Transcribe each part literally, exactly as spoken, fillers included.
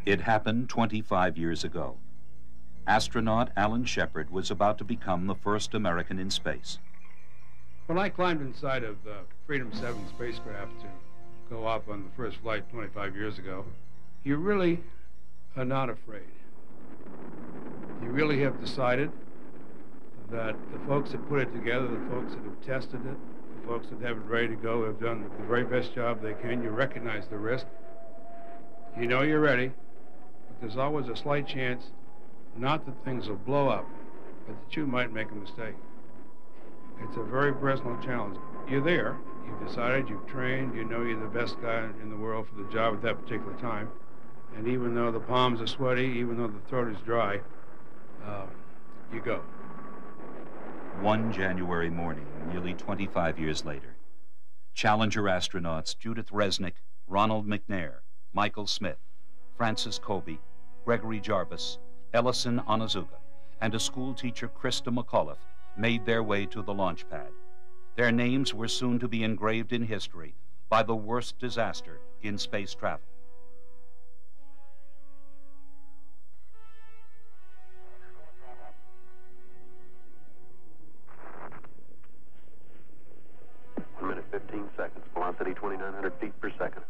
It happened twenty-five years ago. Astronaut Alan Shepard was about to become the first American in space. When I climbed inside of the Freedom seven spacecraft to go off on the first flight twenty-five years ago, you really are not afraid. You really have decided that the folks that put it together, the folks that have tested it, the folks that have it ready to go have done the very best job they can. You recognize the risk. You know you're ready, but there's always a slight chance, not that things will blow up, but that you might make a mistake. It's a very personal challenge. You're there, you've decided, you've trained, you know you're the best guy in the world for the job at that particular time. And even though the palms are sweaty, even though the throat is dry, uh, you go. One January morning, nearly twenty-five years later, Challenger astronauts Judith Resnick, Ronald McNair, Michael Smith, Francis Colby, Gregory Jarvis, Ellison Onizuka, and a school teacher, Krista McAuliffe, made their way to the launch pad. Their names were soon to be engraved in history by the worst disaster in space travel. One minute, fifteen seconds. Velocity twenty-nine hundred feet per second.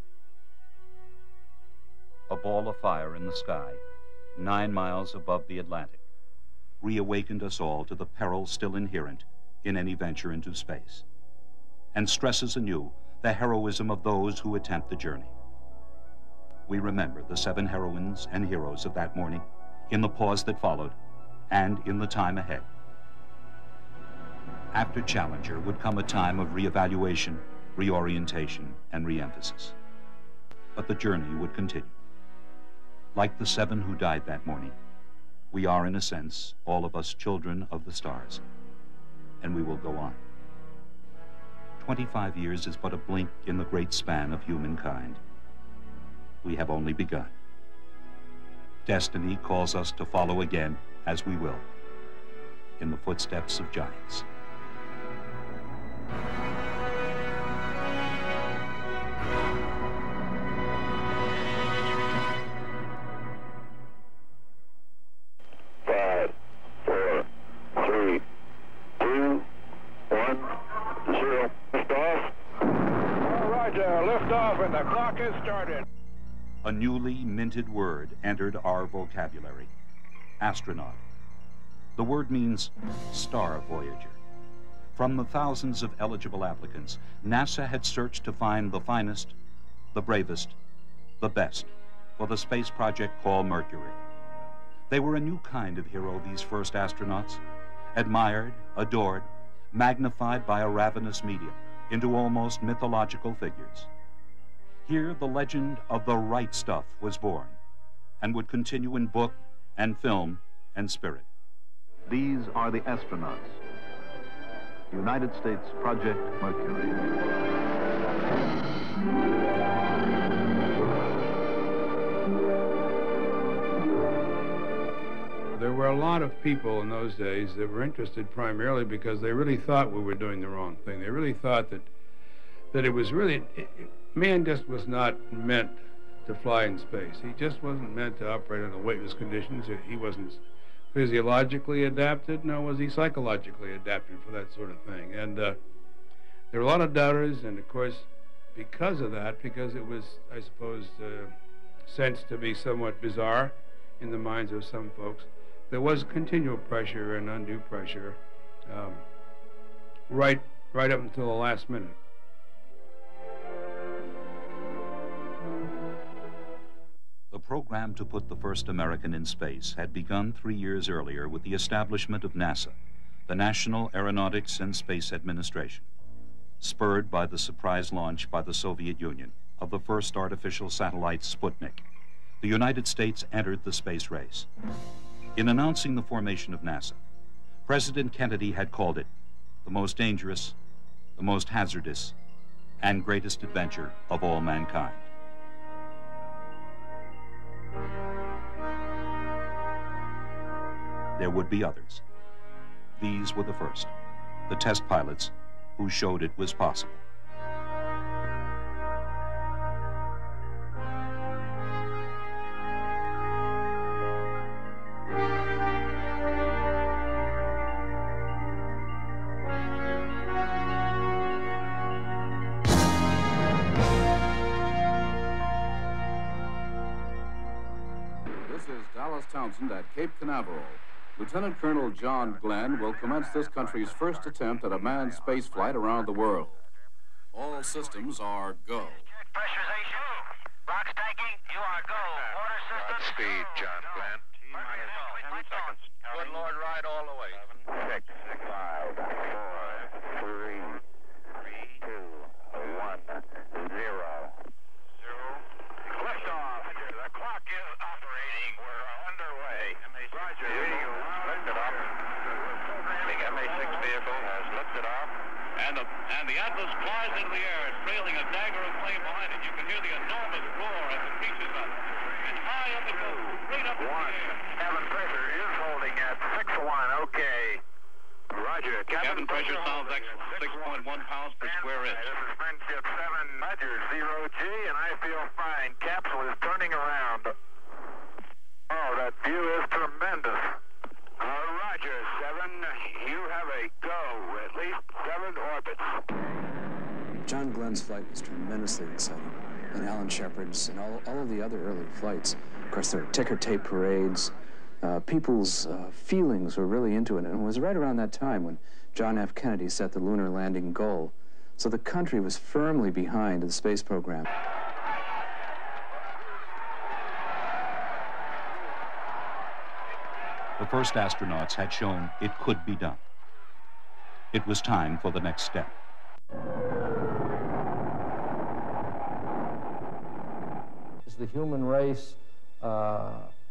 A ball of fire in the sky, nine miles above the Atlantic, reawakened us all to the peril still inherent in any venture into space, and stresses anew the heroism of those who attempt the journey. We remember the seven heroines and heroes of that morning, in the pause that followed, and in the time ahead. After Challenger would come a time of reevaluation, reorientation, and reemphasis. But the journey would continue. Like the seven who died that morning, we are, in a sense, all of us children of the stars, and we will go on. Twenty-five years is but a blink in the great span of humankind. We have only begun. Destiny calls us to follow again, as we will, in the footsteps of giants. Five, four, three, two, one, zero. Liftoff. All right, uh, liftoff, and the clock has started. A newly minted word entered our vocabulary: astronaut. The word means star voyager. From the thousands of eligible applicants, NASA had searched to find the finest, the bravest, the best for the space project called Mercury. They were a new kind of hero, these first astronauts, admired, adored, magnified by a ravenous media into almost mythological figures. Here, the legend of the right stuff was born and would continue in book and film and spirit. These are the astronauts. United States Project Mercury. There were a lot of people in those days that were interested primarily because they really thought we were doing the wrong thing. They really thought that that it was really, it, it, man just was not meant to fly in space. He just wasn't meant to operate under weightless conditions. He wasn't physiologically adapted, nor was he psychologically adapted for that sort of thing. And uh, there were a lot of doubters, and of course, because of that, because it was, I suppose, uh, sensed to be somewhat bizarre in the minds of some folks, there was continual pressure and undue pressure um, right, right up until the last minute. The program to put the first American in space had begun three years earlier with the establishment of NASA, the National Aeronautics and Space Administration, spurred by the surprise launch by the Soviet Union of the first artificial satellite, Sputnik. The United States entered the space race. In announcing the formation of NASA, President Kennedy had called it the most dangerous, the most hazardous, and greatest adventure of all mankind. There would be others. These were the first, the test pilots who showed it was possible. Townsend at Cape Canaveral. Lieutenant Colonel John Glenn will commence this country's first attempt at a manned space flight around the world. All systems are go. Check pressurization. Rock stacking, you are go. Water system. Speed, John Glenn. ten seconds. Good Lord, ride all the way. Six, five, four, three, two, one, zero. Zero. Liftoff. The clock is operating. We're underway. Roger. Lifted off. The M A six vehicle has lifted off. And the, and the Atlas flies into the air, trailing a dagger of flame behind it. You can hear the enormous roar as it reaches up. And high up it goes, straight up in the air. Cabin pressure is holding at six one. Okay. Roger. Cabin pressure sounds excellent. six point one pounds per square inch. This is Friendship seven, Roger, zero G, and I feel fine. Capsule is turning around. Oh, that view is tremendous. Uh, Roger, seven. You have a go. At least seven orbits. John Glenn's flight was tremendously exciting, and Alan Shepard's and all, all of the other early flights. Of course, there were ticker tape parades. Uh, people's uh, feelings were really into it, and it was right around that time when John F. Kennedy set the lunar landing goal. So the country was firmly behind the space program. The first astronauts had shown it could be done. It was time for the next step. Is the human race uh,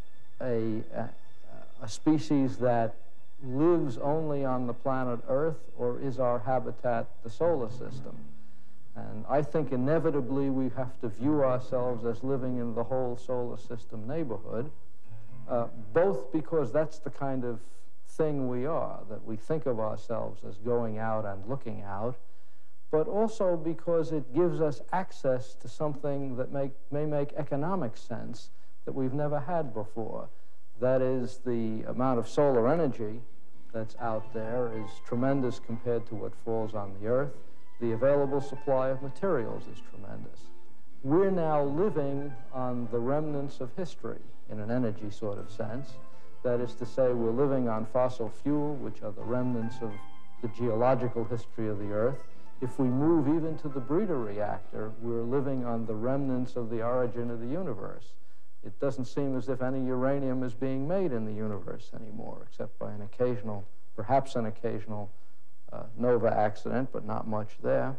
a, a, a species that lives only on the planet Earth, or is our habitat the solar system? And I think inevitably we have to view ourselves as living in the whole solar system neighborhood, uh, both because that's the kind of thing we are, that we think of ourselves as going out and looking out, but also because it gives us access to something that make, may make economic sense that we've never had before. That is, the amount of solar energy that's out there is tremendous compared to what falls on the Earth. The available supply of materials is tremendous. We're now living on the remnants of history in an energy sort of sense. That is to say, we're living on fossil fuel, which are the remnants of the geological history of the Earth. If we move even to the breeder reactor, we're living on the remnants of the origin of the universe. It doesn't seem as if any uranium is being made in the universe anymore, except by an occasional, perhaps an occasional uh, nova accident, but not much there.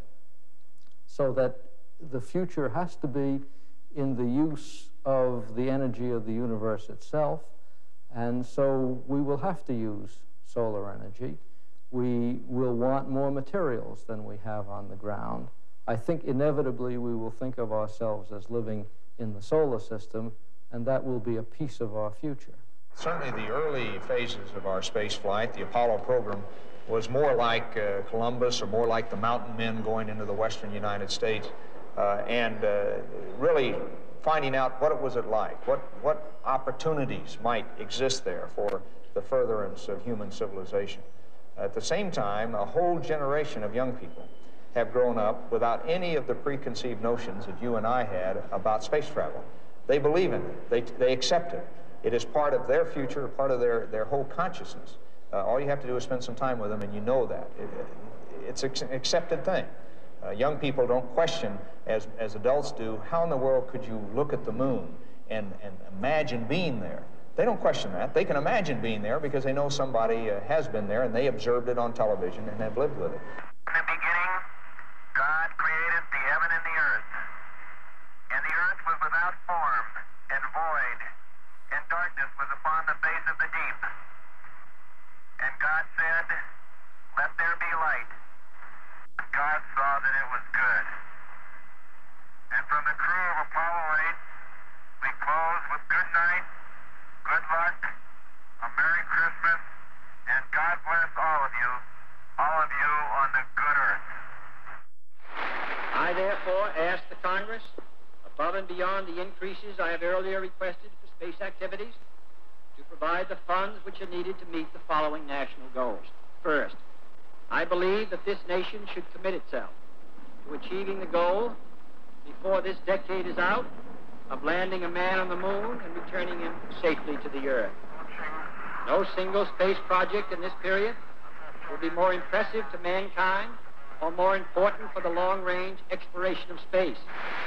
So that the future has to be in the use of the energy of the universe itself, and so we will have to use solar energy. We will want more materials than we have on the ground. I think inevitably we will think of ourselves as living in the solar system, and that will be a piece of our future. Certainly the early phases of our space flight, the Apollo program, was more like uh, Columbus or more like the mountain men going into the western United States uh, and uh, really finding out what it was it like, what, what opportunities might exist there for the furtherance of human civilization. At the same time, a whole generation of young people have grown up without any of the preconceived notions that you and I had about space travel. They believe in it. They, they accept it. It is part of their future, part of their, their whole consciousness. Uh, all you have to do is spend some time with them, and you know that. It, it, it's an accepted thing. Uh, young people don't question, as, as adults do, how in the world could you look at the moon and, and imagine being there? They don't question that. They can imagine being there because they know somebody uh, has been there and they observed it on television and have lived with it. In the beginning, God created the heaven and the earth. And the earth was without form and void, and darkness was upon the face of the deep. And God said, "Let there be light." God saw that it was good. And from the crew of Apollo eight, we close with good night, good luck, a Merry Christmas, and God bless all of you, all of you on the good earth. I therefore ask the Congress, above and beyond the increases I have earlier requested for space activities, to provide the funds which are needed to meet the following national goals. First, I believe that this nation should commit itself to achieving the goal, before this decade is out, of landing a man on the moon and returning him safely to the Earth. No single space project in this period will be more impressive to mankind or more important for the long-range exploration of space.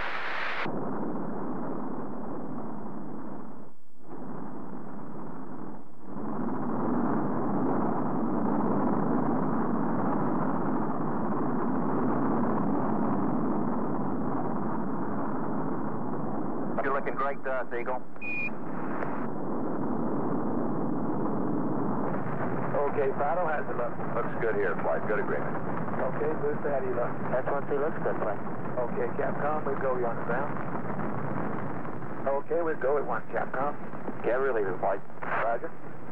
You're looking great to us, Eagle. Okay, Fido, how's it look? Looks good here, flight. Good agreement. Okay, Booster, how do you look? That's one C looks good, flight. Okay, Capcom, we go. You on the ground? Okay, we'll go at one, Capcom. Okay, relieve it, flight. Roger.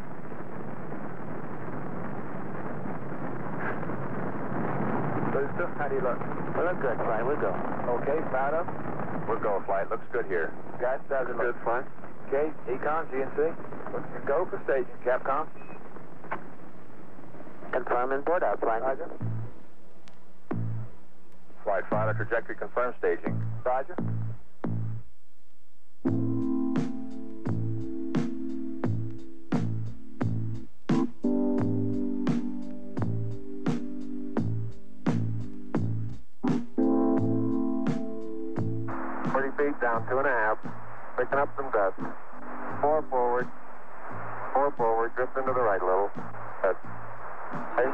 Booster, how do you look? We look good, flight. We'll go. Okay, Fido. We'll go, flight. Looks good here. Guys, how's it look? Good, flight. Okay, Econ, G N C. Looking to go for staging, Capcom. Confirm and board out, flight. Roger. Flight Fido, trajectory confirmed, staging. Roger. Forty feet down, two and a half. Picking up some dust. Four forward. Four forward. Drift into the right a little. Good. Okay.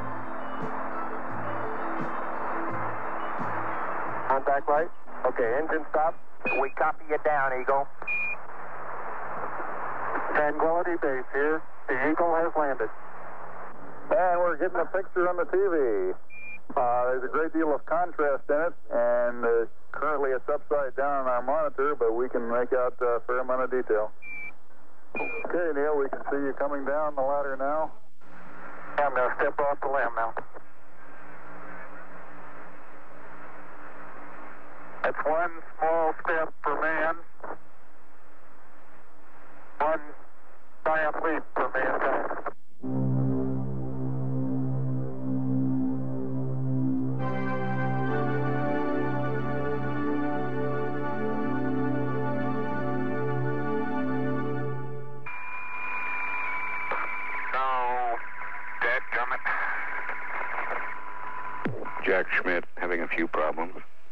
Contact light. Okay, engine stop. We copy you down, Eagle. Tranquility Base here. The Eagle has landed. And we're getting a picture on the T V. Uh, there's a great deal of contrast in it, and uh, currently it's upside down on our monitor, but we can make out a fair amount of detail. Okay, Neil, we can see you coming down the ladder now. I'm going to step off the limb now. That's one small step for man, one giant leap for mankind. Jack Schmitt having a few problems.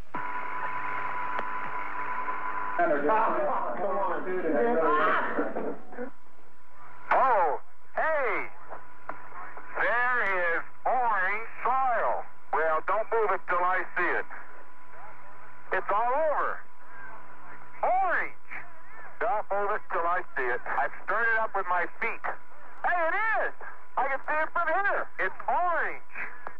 Oh, hey! There is orange soil. Well, don't move it till I see it. It's all over. Orange! Don't move it till I see it. I've stirred it up with my feet. Hey, it is! I can see it from here. It's orange.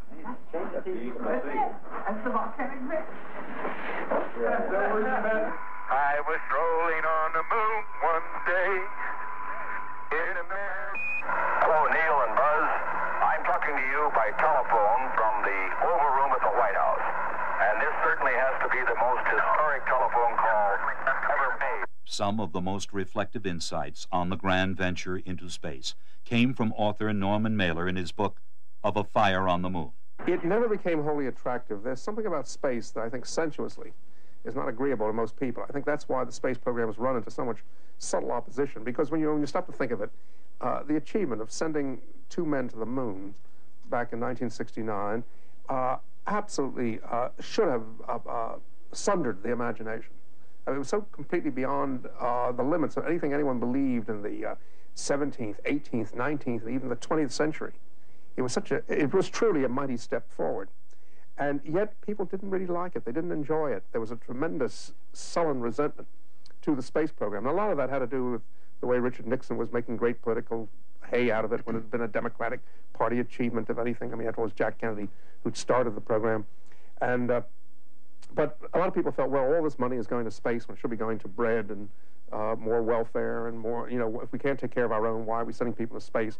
I was strolling on the moon one day in America. Hello, Neil and Buzz. I'm talking to you by telephone from the Oval Room at the White House. And this certainly has to be the most historic telephone call ever made. Some of the most reflective insights on the grand venture into space came from author Norman Mailer in his book, Of a Fire on the Moon. It never became wholly attractive. There's something about space that I think sensuously is not agreeable to most people. I think that's why the space program has run into so much subtle opposition, because when you, when you stop to think of it, uh, the achievement of sending two men to the moon back in nineteen sixty-nine uh, absolutely uh, should have uh, uh, sundered the imagination. I mean, it was so completely beyond uh, the limits of anything anyone believed in the uh, seventeenth, eighteenth, nineteenth, and even the twentieth century. It was such a, it was truly a mighty step forward. And yet people didn't really like it. They didn't enjoy it. There was a tremendous sullen resentment to the space program. And a lot of that had to do with the way Richard Nixon was making great political hay out of it when it had been a Democratic Party achievement, if anything. I mean, after all, it was Jack Kennedy who'd started the program. And, uh, but a lot of people felt, well, all this money is going to space when it should be going to bread and uh, more welfare and more, you know, if we can't take care of our own, why are we sending people to space?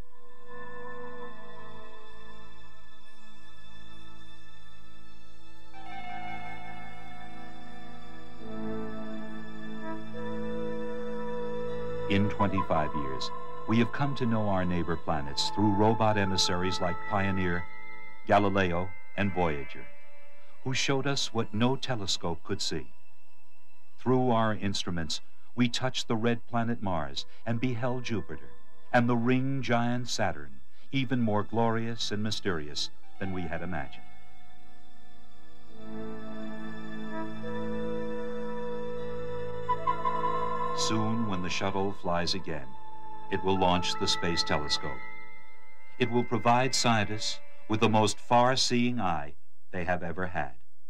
In twenty-five years, we have come to know our neighbor planets through robot emissaries like Pioneer, Galileo, and Voyager, who showed us what no telescope could see. Through our instruments, we touched the red planet Mars and beheld Jupiter, and the ring giant Saturn even more glorious and mysterious than we had imagined. Soon, when the shuttle flies again, it will launch the Space Telescope. It will provide scientists with the most far-seeing eye they have ever had.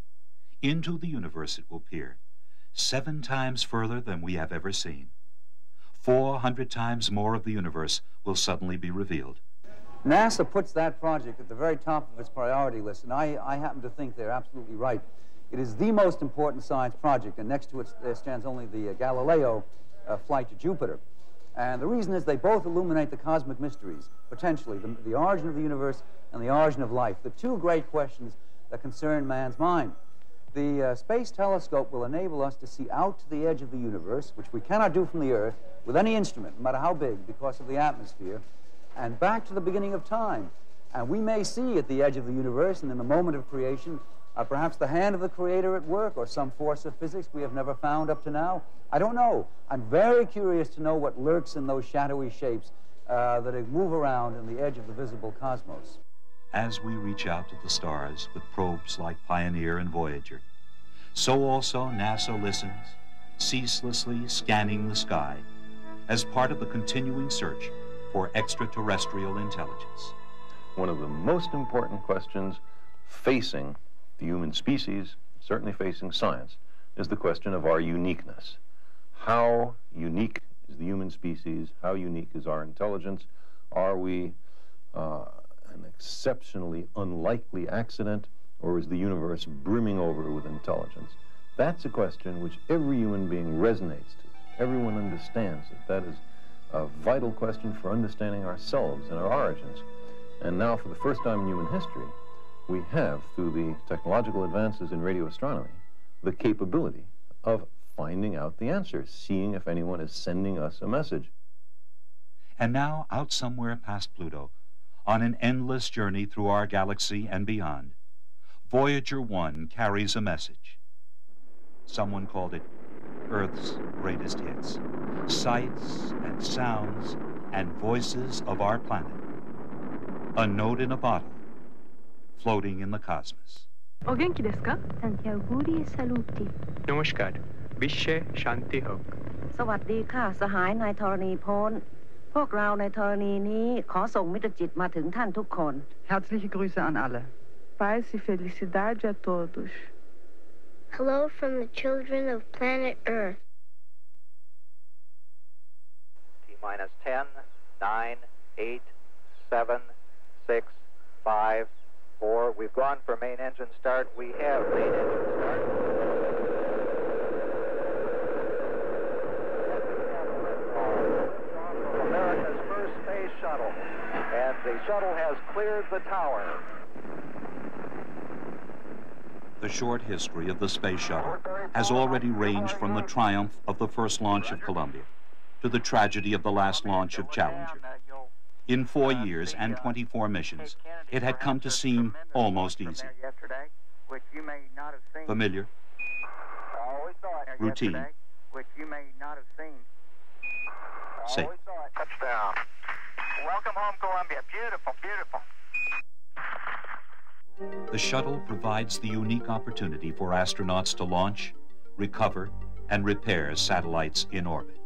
Into the universe it will peer, seven times further than we have ever seen. Four hundred times more of the universe will suddenly be revealed. NASA puts that project at the very top of its priority list, and I, I happen to think they're absolutely right. It is the most important science project, and next to it there stands only the uh, Galileo uh, flight to Jupiter. And the reason is they both illuminate the cosmic mysteries, potentially, the, the origin of the universe and the origin of life, the two great questions that concern man's mind. The uh, Space Telescope will enable us to see out to the edge of the universe, which we cannot do from the Earth with any instrument, no matter how big, because of the atmosphere, and back to the beginning of time. And we may see at the edge of the universe and in the moment of creation, uh, perhaps the hand of the Creator at work or some force of physics we have never found up to now. I don't know. I'm very curious to know what lurks in those shadowy shapes uh, that move around in the edge of the visible cosmos. As we reach out to the stars with probes like Pioneer and Voyager, so also NASA listens, ceaselessly scanning the sky as part of the continuing search for extraterrestrial intelligence. One of the most important questions facing the human species, certainly facing science, is the question of our uniqueness. How unique is the human species? How unique is our intelligence? Are we uh, an exceptionally unlikely accident, or is the universe brimming over with intelligence? That's a question which every human being resonates to. Everyone understands that that is a vital question for understanding ourselves and our origins. And now, for the first time in human history, we have, through the technological advances in radio astronomy, the capability of finding out the answer, seeing if anyone is sending us a message. And now, out somewhere past Pluto, on an endless journey through our galaxy and beyond, Voyager one carries a message. Someone called it Earth's greatest hits. Sights and sounds and voices of our planet. A note in a bottle, floating in the cosmos. O genki desu ka? Tanti auguri e saluti. Namaskar. Vishe Shanti Hok. สวัสดีค่ะสหายนายธรณีพลพวกเราในธรณีนี้ขอส่งมิตรจิตมาถึงท่านทุกคน Herzliche Grüße an alle. Paz e felicidade a todos. Hello from the children of planet Earth. T-minus ten, nine, eight, seven, six, five, four. We've gone for main engine start. We have main engine start. America's first space shuttle. And the shuttle has cleared the tower. The short history of the Space Shuttle has already ranged from the triumph of the first launch of Columbia to the tragedy of the last launch of Challenger. In four years and twenty-four missions, it had come to seem almost easy. Familiar, routine, safe. Touchdown. Welcome home, Columbia. Beautiful, beautiful. The shuttle provides the unique opportunity for astronauts to launch, recover, and repair satellites in orbit.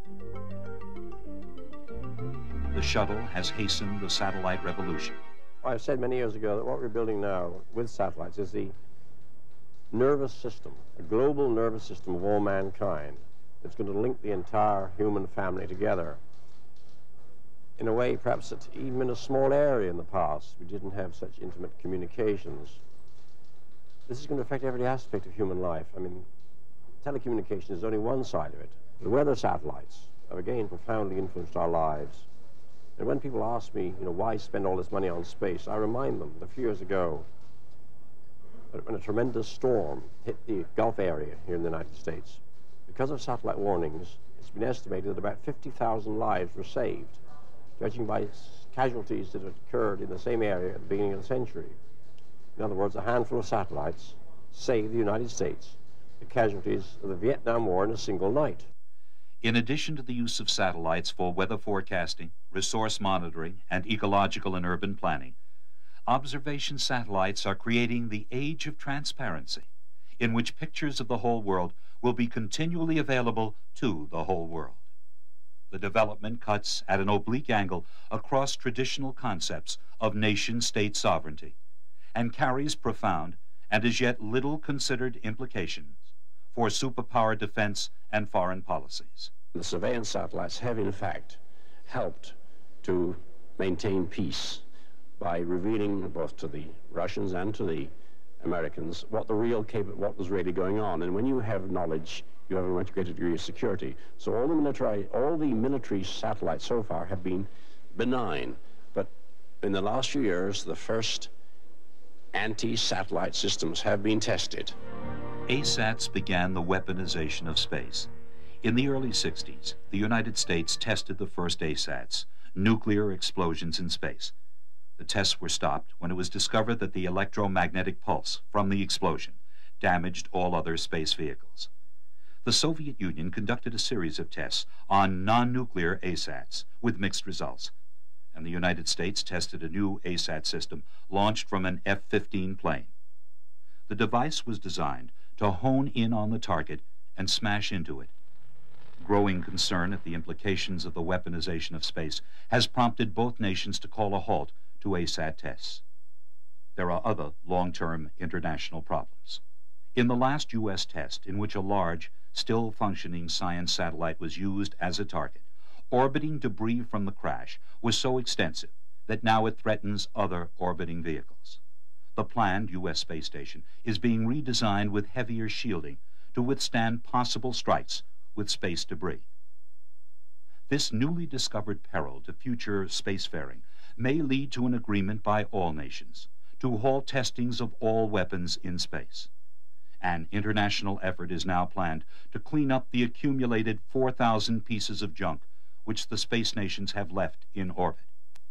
The shuttle has hastened the satellite revolution. I've said many years ago that what we're building now with satellites is the nervous system, a global nervous system of all mankind that's going to link the entire human family together. In a way, perhaps that even in a small area in the past, we didn't have such intimate communications. This is going to affect every aspect of human life. I mean, telecommunication is only one side of it. The weather satellites have again profoundly influenced our lives. And when people ask me, you know, why spend all this money on space, I remind them that a few years ago, when a tremendous storm hit the Gulf area here in the United States, because of satellite warnings, it's been estimated that about fifty thousand lives were saved, judging by casualties that had occurred in the same area at the beginning of the century. In other words, a handful of satellites saved the United States the casualties of the Vietnam War in a single night. In addition to the use of satellites for weather forecasting, resource monitoring, and ecological and urban planning, observation satellites are creating the age of transparency, in which pictures of the whole world will be continually available to the whole world. The development cuts at an oblique angle across traditional concepts of nation-state sovereignty and carries profound and as yet little considered implications for superpower defense and foreign policies. The surveillance satellites have, in fact, helped to maintain peace by revealing both to the Russians and to the Americans what the real cap what was really going on. And when you have knowledge, you have a much greater degree of security. So all the military, all the military satellites so far have been benign. But in the last few years, the first anti-satellite systems have been tested. A SATs began the weaponization of space. In the early sixties, the United States tested the first A SATs, nuclear explosions in space. The tests were stopped when it was discovered that the electromagnetic pulse from the explosion damaged all other space vehicles. The Soviet Union conducted a series of tests on non-nuclear A SATs with mixed results, and the United States tested a new A SAT system launched from an F fifteen plane. The device was designed to hone in on the target and smash into it. Growing concern at the implications of the weaponization of space has prompted both nations to call a halt to A SAT tests. There are other long-term international problems. In the last U S test, in which a large, still functioning science satellite was used as a target, orbiting debris from the crash was so extensive that now it threatens other orbiting vehicles. The planned U S space station is being redesigned with heavier shielding to withstand possible strikes with space debris. This newly discovered peril to future spacefaring may lead to an agreement by all nations to halt testings of all weapons in space. An international effort is now planned to clean up the accumulated four thousand pieces of junk which the space nations have left in orbit.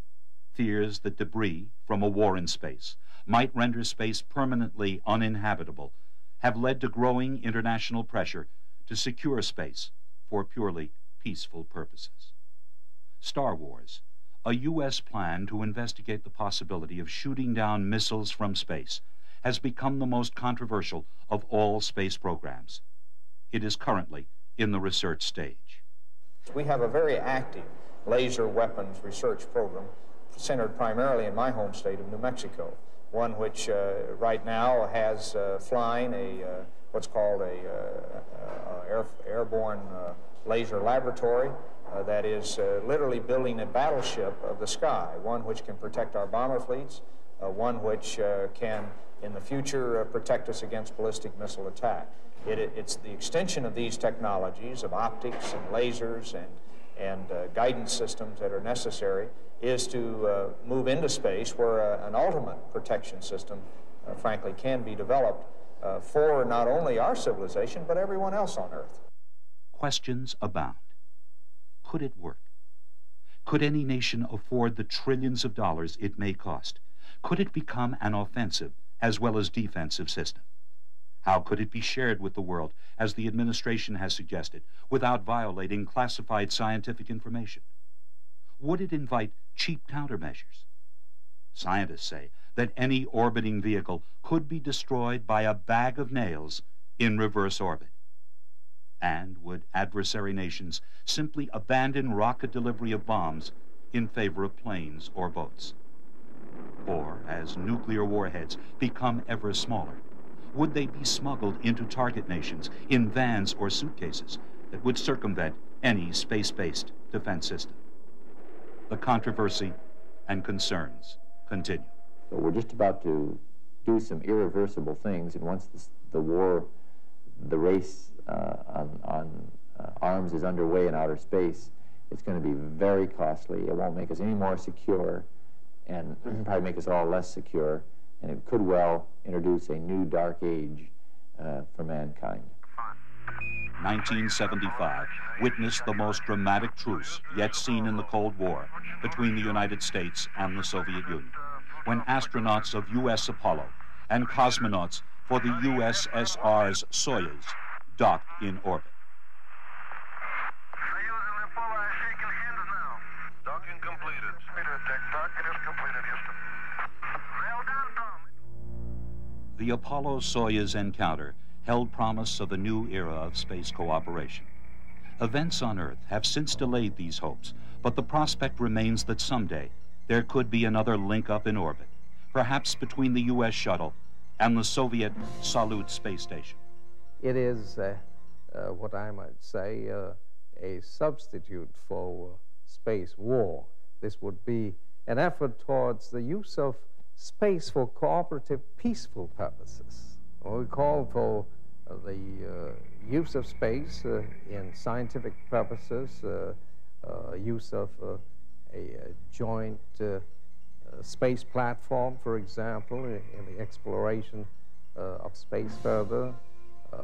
Fears that debris from a war in space might render space permanently uninhabitable have led to growing international pressure to secure space for purely peaceful purposes. Star Wars, a U S plan to investigate the possibility of shooting down missiles from space, has become the most controversial of all space programs. It is currently in the research stage. We have a very active laser weapons research program centered primarily in my home state of New Mexico, one which uh, right now has uh, flying a uh, what's called a uh, uh, air, airborne uh, laser laboratory uh, that is uh, literally building a battleship of the sky, one which can protect our bomber fleets, uh, one which uh, can in the future uh, protect us against ballistic missile attack. It, it, it's the extension of these technologies of optics and lasers and, and uh, guidance systems that are necessary is to uh, move into space where uh, an ultimate protection system, uh, frankly, can be developed uh, for not only our civilization, but everyone else on Earth. Questions abound. Could it work? Could any nation afford the trillions of dollars it may cost? Could it become an offensive as well as defensive system? How could it be shared with the world, as the administration has suggested, without violating classified scientific information? Would it invite cheap countermeasures? Scientists say that any orbiting vehicle could be destroyed by a bag of nails in reverse orbit. And would adversary nations simply abandon rocket delivery of bombs in favor of planes or boats? Or, as nuclear warheads become ever smaller, would they be smuggled into target nations in vans or suitcases that would circumvent any space-based defense system? The controversy and concerns continue. So we're just about to do some irreversible things, and once this, the war, the race uh, on, on uh, arms is underway in outer space, it's going to be very costly. It won't make us any more secure, and probably make us all less secure, and it could well introduce a new dark age uh, for mankind. nineteen seventy-five witnessed the most dramatic truce yet seen in the Cold War between the United States and the Soviet Union, when astronauts of U S Apollo and cosmonauts for the U S S R's Soyuz docked in orbit. Docking complete. The Apollo-Soyuz encounter held promise of a new era of space cooperation. Events on Earth have since delayed these hopes, but the prospect remains that someday there could be another link-up in orbit, perhaps between the U S shuttle and the Soviet Salyut space station. It is uh, uh, what I might say uh, a substitute for uh, space war. This would be an effort towards the use of space for cooperative, peaceful purposes. We call for uh, the uh, use of space uh, in scientific purposes, uh, uh, use of uh, a, a joint uh, uh, space platform, for example, in, in the exploration uh, of space further. Uh, uh,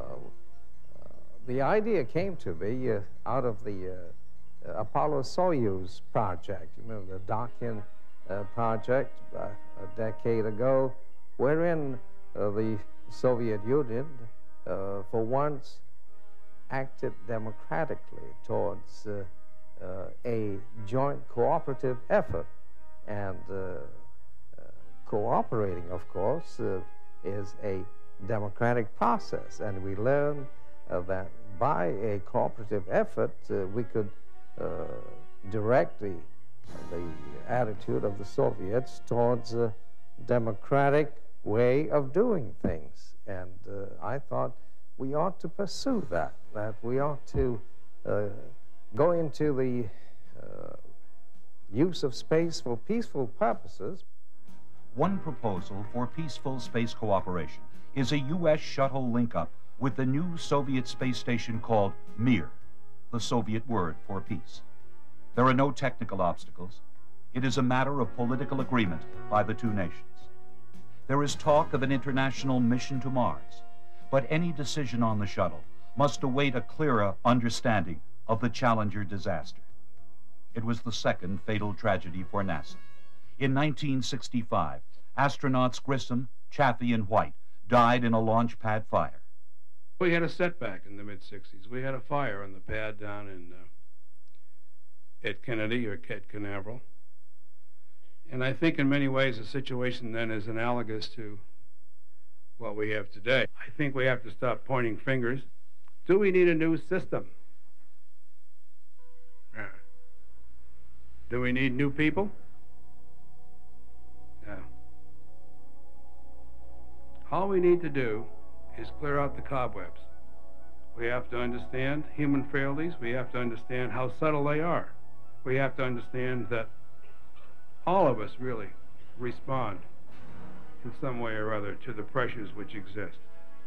the idea came to me uh, out of the uh, uh, Apollo-Soyuz project. You remember the Dakin uh, project uh, a decade ago, wherein uh, the Soviet Union, uh, for once, acted democratically towards uh, uh, a joint cooperative effort. And uh, uh, cooperating, of course, uh, is a democratic process. And we learn uh, that by a cooperative effort, uh, we could uh, direct the, the attitude of the Soviets towards a democratic way of doing things. And uh, I thought we ought to pursue that, that we ought to uh, go into the uh, use of space for peaceful purposes. One proposal for peaceful space cooperation is a U S shuttle link-up with the new Soviet space station called Mir, the Soviet word for peace. There are no technical obstacles. It is a matter of political agreement by the two nations. There is talk of an international mission to Mars, but any decision on the shuttle must await a clearer understanding of the Challenger disaster. It was the second fatal tragedy for NASA. In nineteen sixty-five, astronauts Grissom, Chaffee, and White died in a launch pad fire. We had a setback in the mid sixties. We had a fire on the pad down in uh, at Kennedy or at Canaveral. And I think in many ways the situation then is analogous to what we have today. I think we have to stop pointing fingers. Do we need a new system? Yeah. Do we need new people? Yeah. All we need to do is clear out the cobwebs. We have to understand human frailties. We have to understand how subtle they are. We have to understand that all of us really respond in some way or other to the pressures which exist.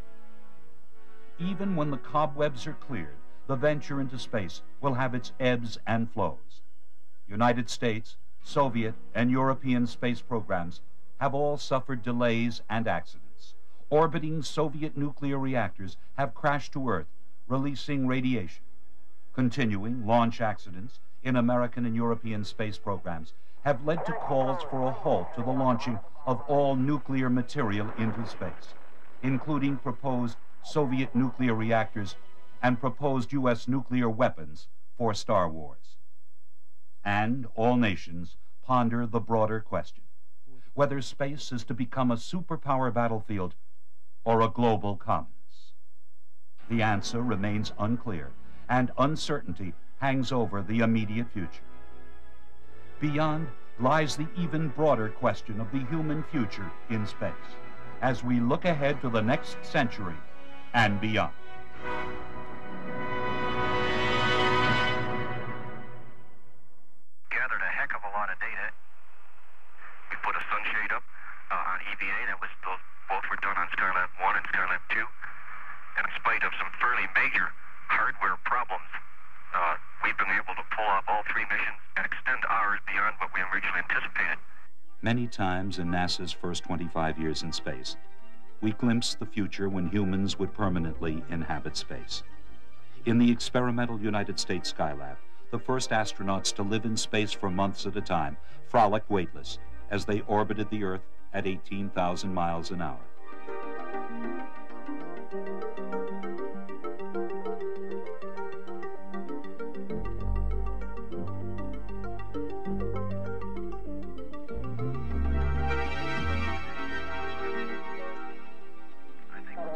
Even when the cobwebs are cleared, the venture into space will have its ebbs and flows. United States, Soviet, and European space programs have all suffered delays and accidents. Orbiting Soviet nuclear reactors have crashed to Earth, releasing radiation. Continuing launch accidents in American and European space programs have led to calls for a halt to the launching of all nuclear material into space, including proposed Soviet nuclear reactors and proposed U S nuclear weapons for Star Wars. And all nations ponder the broader question, whether space is to become a superpower battlefield or a global commons. The answer remains unclear, and uncertainty hangs over the immediate future. Beyond lies the even broader question of the human future in space, as we look ahead to the next century and beyond. Gathered a heck of a lot of data. We put a sunshade up uh, on E V A. That was both, both were done on Skylab one and Skylab two. And in spite of some fairly major hardware problems, uh, we've been able to pull off all three missions and extend ours beyond what we originally anticipated. Many times in NASA's first twenty-five years in space, we glimpsed the future when humans would permanently inhabit space. In the experimental United States Skylab, the first astronauts to live in space for months at a time frolicked weightless as they orbited the Earth at eighteen thousand miles an hour.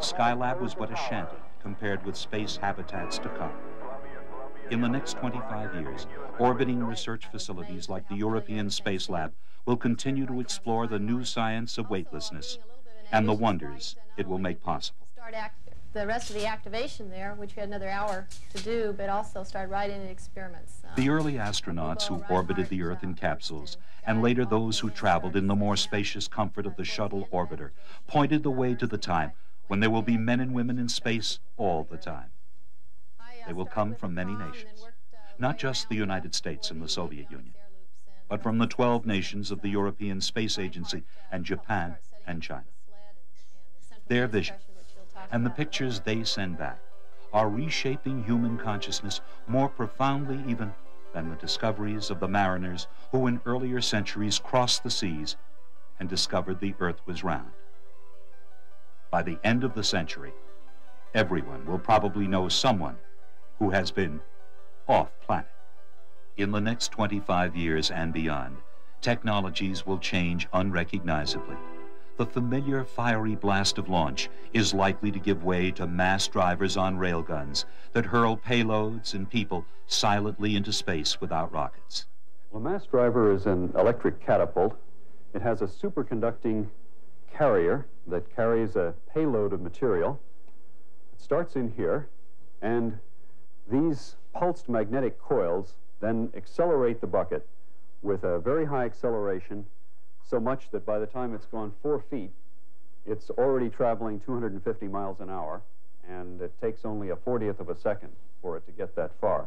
Skylab was but a shanty compared with space habitats to come. In the next twenty-five years, orbiting research facilities like the European Space Lab will continue to explore the new science of weightlessness and the wonders it will make possible. Start act the rest of the activation there, which we had another hour to do, but also start writing the experiments. Uh, the early astronauts who orbited the Earth in capsules, and later those who traveled in the more spacious comfort of the shuttle orbiter, pointed the way to the time when there will be men and women in space all the time. They will come from many nations, not just the United States and the Soviet Union, but from the twelve nations of the European Space Agency and Japan and China. Their vision and the pictures they send back are reshaping human consciousness more profoundly even than the discoveries of the mariners who in earlier centuries crossed the seas and discovered the Earth was round. By the end of the century, everyone will probably know someone who has been off-planet. In the next twenty-five years and beyond, technologies will change unrecognizably. The familiar fiery blast of launch is likely to give way to mass drivers on railguns that hurl payloads and people silently into space without rockets. Well, a mass driver is an electric catapult. It has a superconducting carrier that carries a payload of material. It starts in here, and these pulsed magnetic coils then accelerate the bucket with a very high acceleration, so much that by the time it's gone four feet, it's already traveling two hundred fifty miles an hour, and it takes only a fortieth of a second for it to get that far.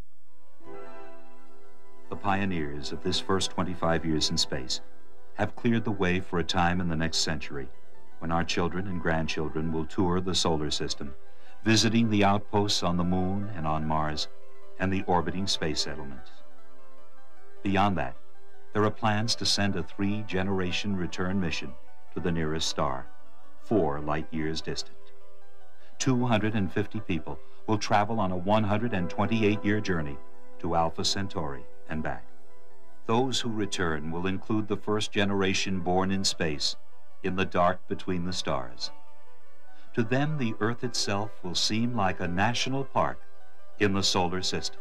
The pioneers of this first twenty-five years in space have cleared the way for a time in the next century when our children and grandchildren will tour the solar system, visiting the outposts on the moon and on Mars and the orbiting space settlements. Beyond that, there are plans to send a three-generation return mission to the nearest star, four light years distant. two hundred fifty people will travel on a one hundred twenty-eight year journey to Alpha Centauri and back. Those who return will include the first generation born in space, in the dark between the stars. To them, the Earth itself will seem like a national park in the solar system.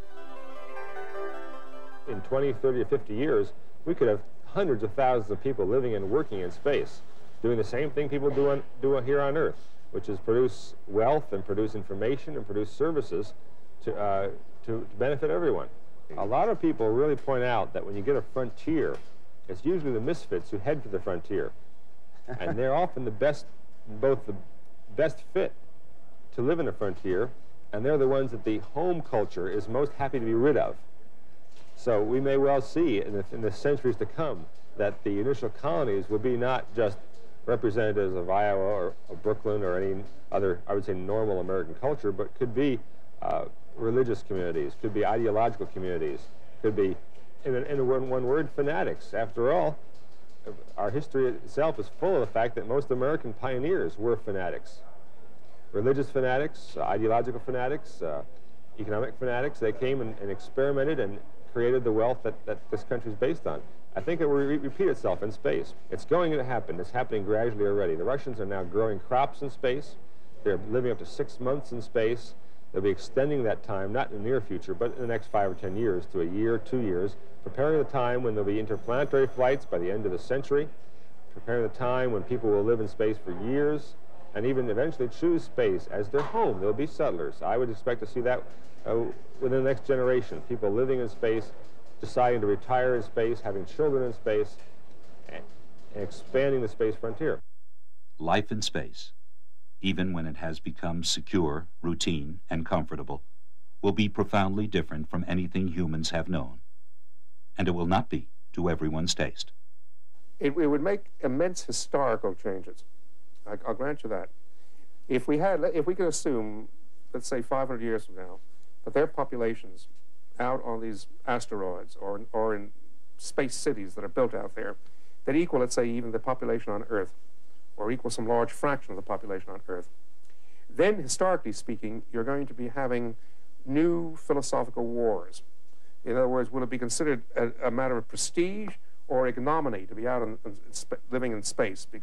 In twenty, thirty, or fifty years, we could have hundreds of thousands of people living and working in space, doing the same thing people do, on, do here on Earth, which is produce wealth and produce information and produce services to, uh, to, to benefit everyone. A lot of people really point out that when you get a frontier, it's usually the misfits who head for the frontier. And they're often the best, both the best fit to live in a frontier, and they're the ones that the home culture is most happy to be rid of. So we may well see in the, in the centuries to come that the initial colonies will be not just representatives of Iowa or, or Brooklyn or any other, I would say, normal American culture, but could be uh, religious communities, could be ideological communities, could be, in, in one, one word, fanatics. After all, our history itself is full of the fact that most American pioneers were fanatics. Religious fanatics, uh, ideological fanatics, uh, economic fanatics. They came and, and experimented and created the wealth that, that this country is based on. I think it will re repeat itself in space. It's going to happen. It's happening gradually already. The Russians are now growing crops in space. They're living up to six months in space. They'll be extending that time, not in the near future, but in the next five or ten years to a year, two years, preparing the time when there'll be interplanetary flights by the end of the century, preparing the time when people will live in space for years, and even eventually choose space as their home. There'll be settlers. I would expect to see that uh, within the next generation, people living in space, deciding to retire in space, having children in space, and, and expanding the space frontier. Life in space, even when it has become secure, routine, and comfortable, will be profoundly different from anything humans have known. And it will not be to everyone's taste. It, it would make immense historical changes. I, I'll grant you that. If we had, if we could assume, let's say five hundred years from now, that their populations out on these asteroids or, or in space cities that are built out there that equal, let's say, even the population on Earth, or equal some large fraction of the population on Earth, then, historically speaking, you're going to be having new philosophical wars. In other words, will it be considered a, a matter of prestige or ignominy to be out in, in sp living in space? Because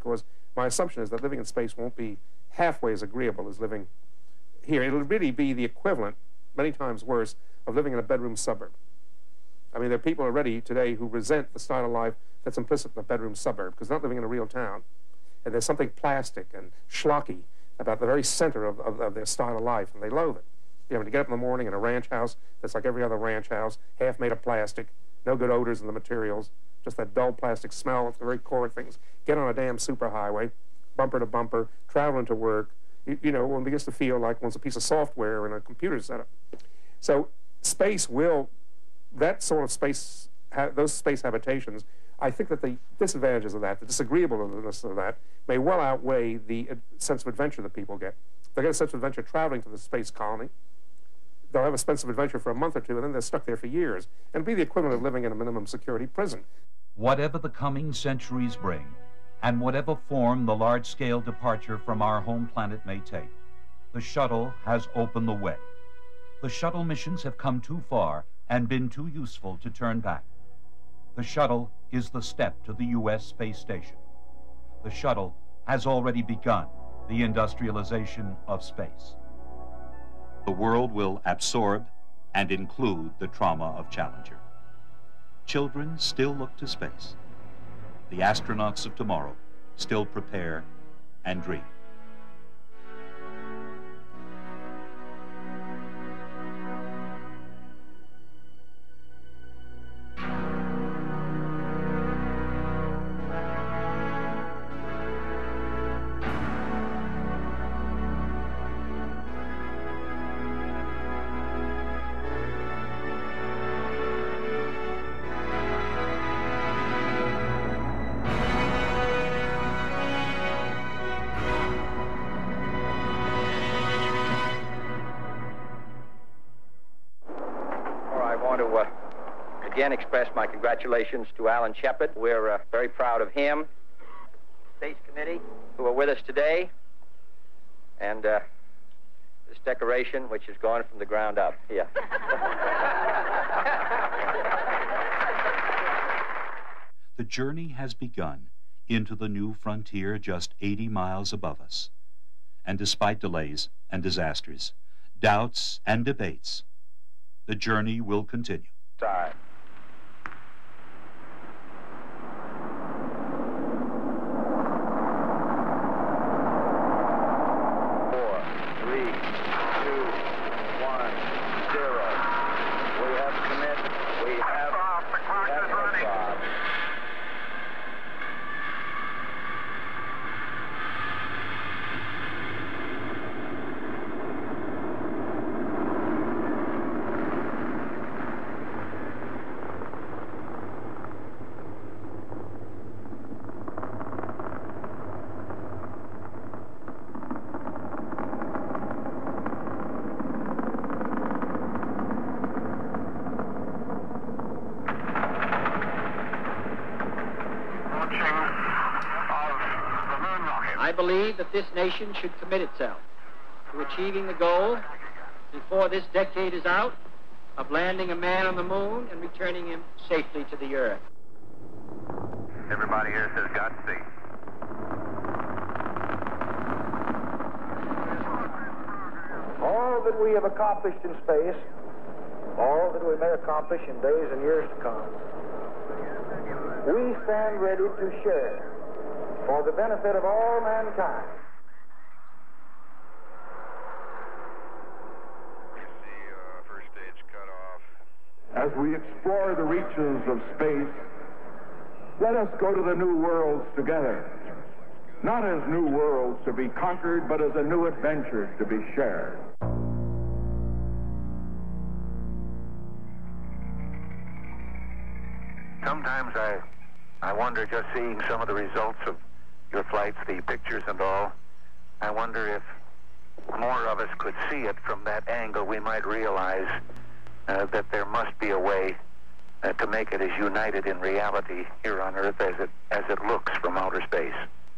my assumption is that living in space won't be halfway as agreeable as living here. It'll really be the equivalent, many times worse, of living in a bedroom suburb. I mean, there are people already today who resent the style of life that's implicit in a bedroom suburb because they're not living in a real town. And there's something plastic and schlocky about the very center of, of, of their style of life, and they loathe it. You know, when you get up in the morning in a ranch house that's like every other ranch house, half made of plastic, no good odors in the materials, just that dull plastic smell at the very core of things. Get on a damn superhighway, bumper to bumper, traveling to work. You, you know, one begins to feel like one's a piece of software in a computer setup. So space will, that sort of space, ha those space habitations, I think that the disadvantages of that, the disagreeableness of that, may well outweigh the uh, sense of adventure that people get. They get a sense of adventure traveling to the space colony. They'll have a sense of adventure for a month or two, and then they're stuck there for years. And it'll be the equivalent of living in a minimum security prison. Whatever the coming centuries bring, and whatever form the large-scale departure from our home planet may take, the shuttle has opened the way. The shuttle missions have come too far and been too useful to turn back. The shuttle is the step to the U S space station. The shuttle has already begun the industrialization of space. The world will absorb and include the trauma of Challenger. Children still look to space. The astronauts of tomorrow still prepare and dream. Again, express my congratulations to Alan Shepard. We're uh, very proud of him, Space Committee, who are with us today, and uh, this decoration, which has gone from the ground up. Here. The journey has begun into the new frontier just eighty miles above us. And despite delays and disasters, doubts and debates, the journey will continue. Time. I believe that this nation should commit itself to achieving the goal before this decade is out of landing a man on the moon and returning him safely to the Earth. Everybody here says Godspeed. All that we have accomplished in space, all that we may accomplish in days and years to come, we stand ready to share for the benefit of all mankind. As we explore the reaches of space, let us go to the new worlds together, not as new worlds to be conquered, but as a new adventure to be shared. Sometimes I, I wonder, just seeing some of the results of your flights, the pictures and all, I wonder if more of us could see it from that angle, we might realize uh, that there must be a way uh, to make it as united in reality here on Earth as it, as it looks from outer space.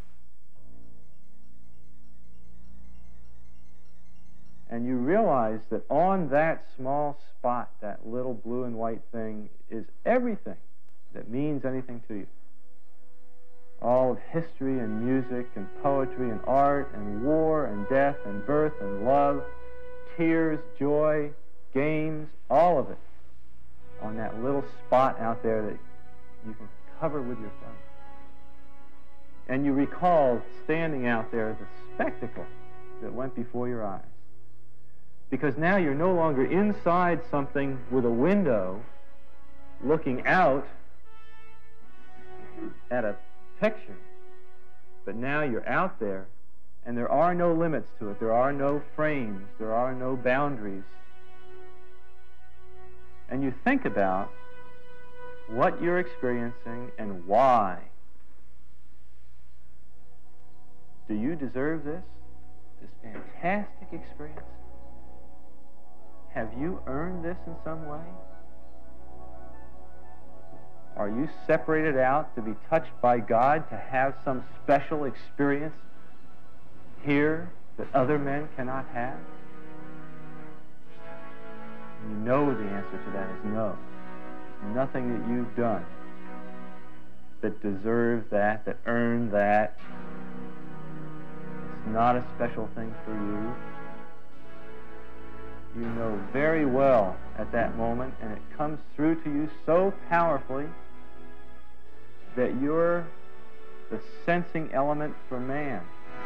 And you realize that on that small spot, that little blue and white thing, is everything that means anything to you. all of history and music and poetry and art and war and death and birth and love, tears, joy, games, all of it on that little spot out there that you can cover with your thumb. And you recall standing out there the spectacle that went before your eyes. Because now you're no longer inside something with a window looking out at a picture, but now you're out there and there are no limits to it. There are no frames. There are no boundaries. And you think about what you're experiencing and why. Do you deserve this? This fantastic experience? Have you earned this in some way? Are you separated out to be touched by God, to have some special experience here that other men cannot have? You know the answer to that is no. There's nothing that you've done that deserves that, that earned that. It's not a special thing for you. You know very well at that moment, and it comes through to you so powerfully that you're the sensing element for man.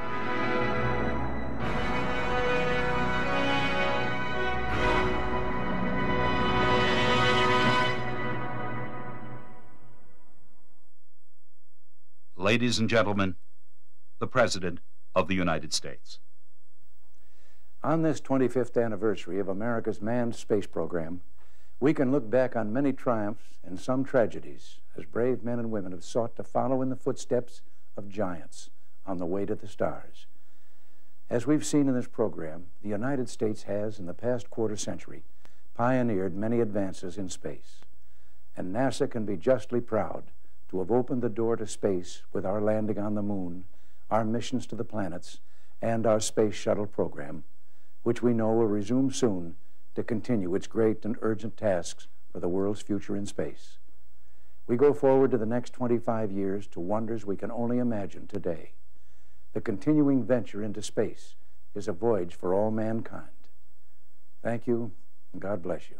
Ladies and gentlemen, the President of the United States. On this twenty-fifth anniversary of America's manned space program, we can look back on many triumphs and some tragedies as brave men and women have sought to follow in the footsteps of giants on the way to the stars. As we've seen in this program, the United States has, in the past quarter century, pioneered many advances in space. And NASA can be justly proud to have opened the door to space with our landing on the moon, our missions to the planets, and our Space Shuttle program, which we know will resume soon to continue its great and urgent tasks for the world's future in space. We go forward to the next twenty-five years to wonders we can only imagine today. The continuing venture into space is a voyage for all mankind. Thank you, and God bless you.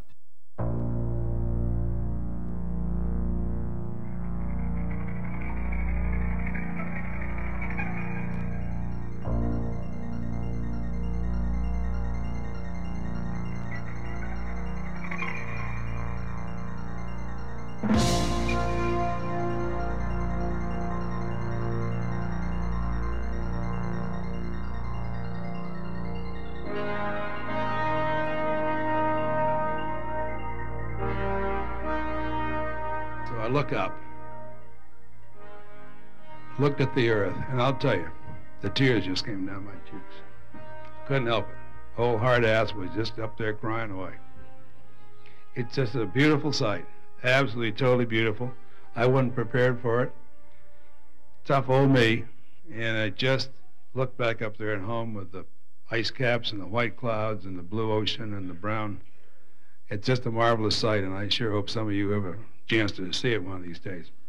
I look up, looked at the earth, and I'll tell you, the tears just came down my cheeks. Couldn't help it. Old hard ass was just up there crying away. It's just a beautiful sight. Absolutely, totally beautiful. I wasn't prepared for it. Tough old me. And I just looked back up there at home with the ice caps and the white clouds and the blue ocean and the brown. It's just a marvelous sight, and I sure hope some of you have a chance to see it one of these days.